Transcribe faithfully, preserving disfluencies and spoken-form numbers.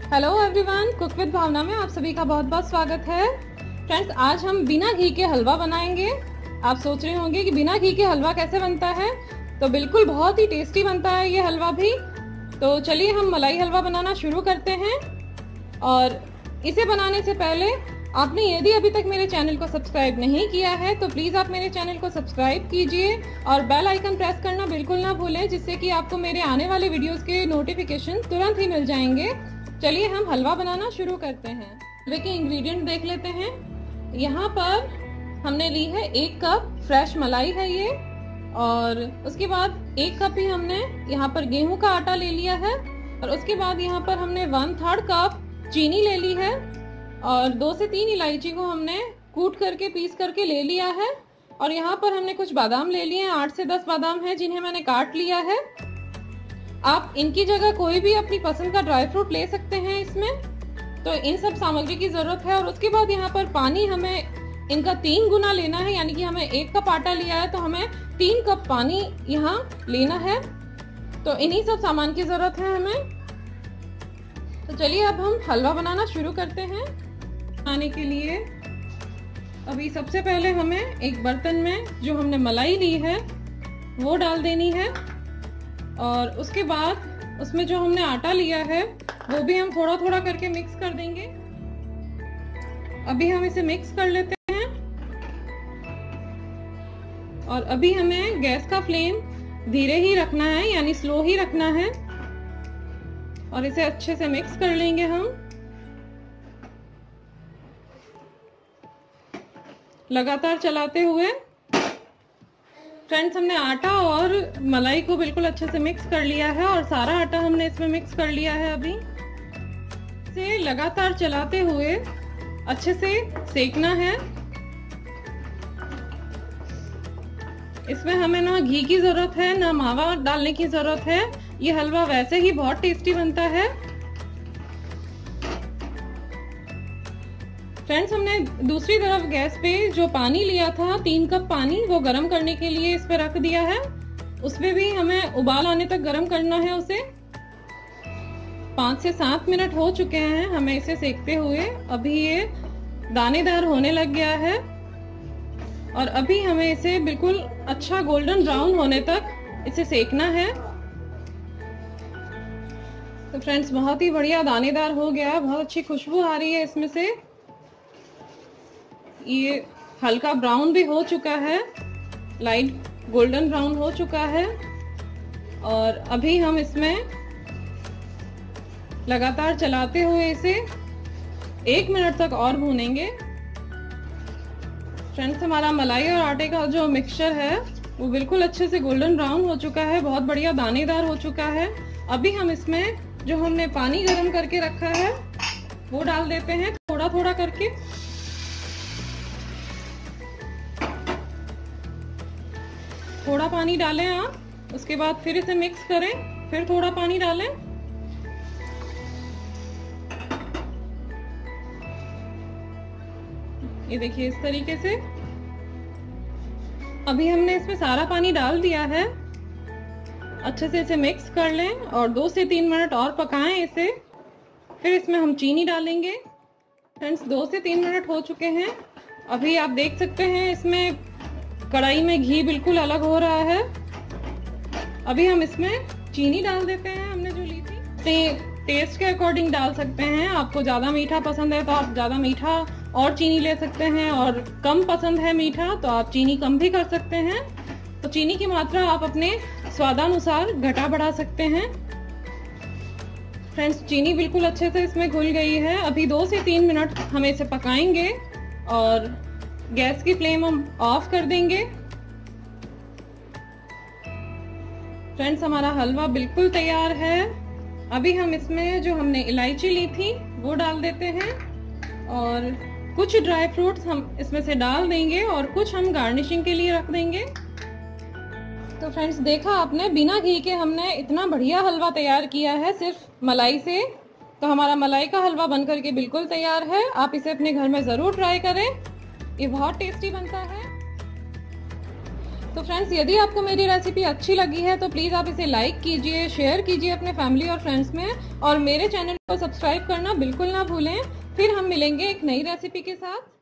Hello everyone, cook with Bhavna में आप सभी का बहुत बहुत स्वागत है। फ्रेंड्स, आज हम बिना घी के हलवा बनाएंगे। आप सोच रहे होंगे कि बिना घी के हलवा कैसे बनता है, तो बिल्कुल बहुत ही टेस्टी बनता है ये हलवा भी। तो चलिए हम मलाई हलवा बनाना शुरू करते हैं। और इसे बनाने से पहले आपने यदि अभी तक मेरे चैनल को सब्सक्राइब नहीं किया है तो प्लीज आप मेरे चैनल को सब्सक्राइब कीजिए और बेल आइकन प्रेस करना बिल्कुल ना भूलें, जिससे कि आपको मेरे आने वाले वीडियोस के नोटिफिकेशन तुरंत ही मिल जाएंगे। चलिए हम हलवा बनाना शुरू करते हैं। हलवे के इंग्रेडिएंट देख लेते हैं। यहाँ पर हमने ली है एक कप फ्रेश मलाई है ये, और उसके बाद एक कप ही हमने यहाँ पर गेहूं का आटा ले लिया है, और उसके बाद यहाँ पर हमने वन थर्ड कप चीनी ले ली है, और दो से तीन इलायची को हमने कूट करके पीस करके ले लिया है। और यहाँ पर हमने कुछ बादाम ले लिए हैं, आठ से दस बादाम हैं जिन्हें मैंने काट लिया है। आप इनकी जगह कोई भी अपनी पसंद का ड्राई फ्रूट ले सकते हैं इसमें। तो इन सब सामग्री की जरूरत है। और उसके बाद यहाँ पर पानी हमें इनका तीन गुना लेना है, यानी कि हमें एक कप आटा लिया है तो हमें तीन कप पानी यहाँ लेना है। तो इन्हीं सब सामान की जरूरत है हमें। तो चलिए अब हम हलवा बनाना शुरू करते हैं। बनाने के लिए अभी सबसे पहले हमें एक बर्तन में जो हमने मलाई ली है वो डाल देनी है, और उसके बाद उसमें जो हमने आटा लिया है वो भी हम थोड़ा थोड़ा करके मिक्स कर देंगे। अभी हम इसे मिक्स कर लेते हैं, और अभी हमें गैस का फ्लेम धीरे ही रखना है, यानी स्लो ही रखना है, और इसे अच्छे से मिक्स कर लेंगे हम लगातार चलाते हुए। फ्रेंड्स, हमने आटा और मलाई को बिल्कुल अच्छे से मिक्स कर लिया है, और सारा आटा हमने इसमें मिक्स कर लिया है। अभी इसे लगातार चलाते हुए अच्छे से सेकना है। इसमें हमें ना घी की जरूरत है ना मावा डालने की जरूरत है। ये हलवा वैसे ही बहुत टेस्टी बनता है। फ्रेंड्स, हमने दूसरी तरफ गैस पे जो पानी लिया था, तीन कप पानी, वो गर्म करने के लिए इस पे रख दिया है। उसमें भी हमें उबाल आने तक गर्म करना है उसे। पाँच से सात मिनट हो चुके हैं हमें इसे सेकते हुए। अभी ये दानेदार होने लग गया है, और अभी हमें इसे बिल्कुल अच्छा गोल्डन ब्राउन होने तक इसे सेकना है। तो फ्रेंड्स, बहुत ही बढ़िया दानेदार हो गया है, बहुत अच्छी खुशबू आ रही है इसमें से। ये हल्का ब्राउन भी हो चुका है, लाइट गोल्डन ब्राउन हो चुका है, और अभी हम इसमें लगातार चलाते हुए इसे एक मिनट तक और भूनेंगे। फ्रेंड्स, हमारा मलाई और आटे का जो मिक्सचर है वो बिल्कुल अच्छे से गोल्डन ब्राउन हो चुका है, बहुत बढ़िया दानेदार हो चुका है। अभी हम इसमें जो हमने पानी गर्म करके रखा है वो डाल देते हैं, थोड़ा थोड़ा करके। थोड़ा पानी डालें आप, उसके बाद फिर इसे मिक्स करें, फिर थोड़ा पानी डालें। ये देखिए इस तरीके से। अभी हमने इसमें सारा पानी डाल दिया है। अच्छे से इसे मिक्स कर लें और दो से तीन मिनट और पकाएं इसे। फिर इसमें हम चीनी डालेंगे। फ्रेंड्स, दो से तीन मिनट हो चुके हैं। अभी आप देख सकते हैं इसमें कढ़ाई में घी बिल्कुल अलग हो रहा है। अभी हम इसमें चीनी डाल देते हैं हमने जो ली थी। ते, टेस्ट के अकॉर्डिंग डाल सकते हैं। आपको ज्यादा मीठा पसंद है तो आप ज्यादा मीठा और चीनी ले सकते हैं, और कम पसंद है मीठा तो आप चीनी कम भी कर सकते हैं। तो चीनी की मात्रा आप अपने स्वादानुसार घटा बढ़ा सकते हैं। फ्रेंड्स, चीनी बिल्कुल अच्छे से इसमें घुल गई है। अभी दो से तीन मिनट हम इसे पकाएंगे, और गैस की फ्लेम हम ऑफ कर देंगे। फ्रेंड्स, हमारा हलवा बिल्कुल तैयार है। अभी हम इसमें जो हमने इलायची ली थी वो डाल देते हैं, और कुछ ड्राई फ्रूट्स हम इसमें से डाल देंगे, और कुछ हम गार्निशिंग के लिए रख देंगे। तो फ्रेंड्स, देखा आपने, बिना घी के हमने इतना बढ़िया हलवा तैयार किया है सिर्फ मलाई से। तो हमारा मलाई का हलवा बनकर के बिल्कुल तैयार है। आप इसे अपने घर में जरूर ट्राई करें, ये बहुत टेस्टी बनता है। तो फ्रेंड्स, यदि आपको मेरी रेसिपी अच्छी लगी है तो प्लीज़ आप इसे लाइक कीजिए, शेयर कीजिए अपने फैमिली और फ्रेंड्स में, और मेरे चैनल को सब्सक्राइब करना बिल्कुल ना भूलें। फिर हम मिलेंगे एक नई रेसिपी के साथ।